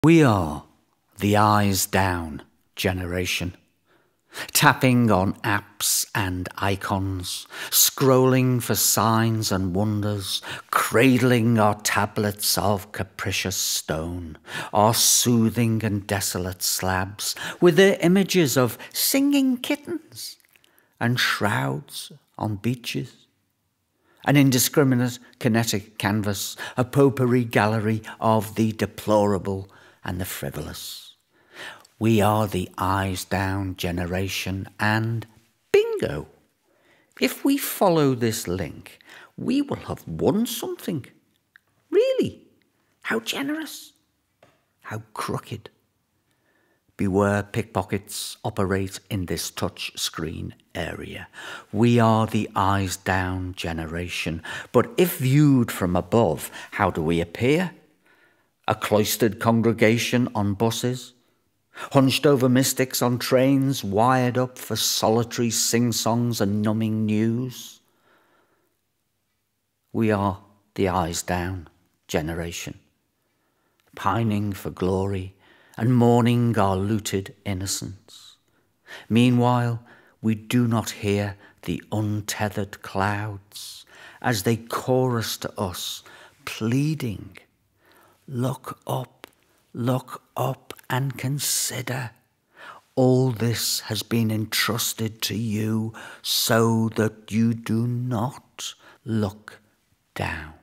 We are the eyes down generation, tapping on apps and icons, scrolling for signs and wonders, cradling our tablets of capricious stone, our soothing and desolate slabs, with their images of singing kittens and shrouds on beaches. An indiscriminate kinetic canvas, a potpourri gallery of the deplorable and the frivolous. We are the eyes down generation, and bingo! If we follow this link, we will have won something. Really? How generous? How crooked? Beware pickpockets operate in this touch screen area. We are the eyes down generation, but if viewed from above, how do we appear? A cloistered congregation on buses, hunched over mystics on trains, wired up for solitary sing-songs and numbing news. We are the eyes down generation, pining for glory and mourning our looted innocence. Meanwhile, we do not hear the untethered clouds as they chorus to us, pleading, look up and consider. All this has been entrusted to you so that you do not look down.